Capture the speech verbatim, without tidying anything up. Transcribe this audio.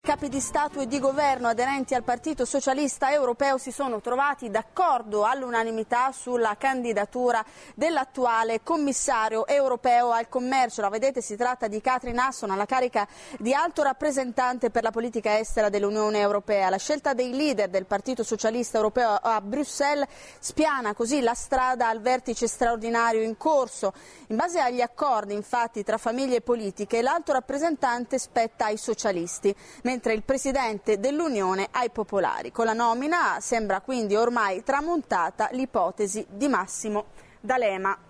Capi di Stato e di Governo aderenti al Partito Socialista Europeo si sono trovati d'accordo all'unanimità sulla candidatura dell'attuale commissario europeo al commercio. La vedete, si tratta di Catherine Ashton alla carica di alto rappresentante per la politica estera dell'Unione Europea. La scelta dei leader del Partito Socialista Europeo a Bruxelles spiana così la strada al vertice straordinario in corso. In base agli accordi, infatti, tra famiglie politiche, l'alto rappresentante spetta ai socialisti, mentre il Presidente dell'Unione ai popolari. Con la nomina sembra quindi ormai tramontata l'ipotesi di Massimo D'Alema.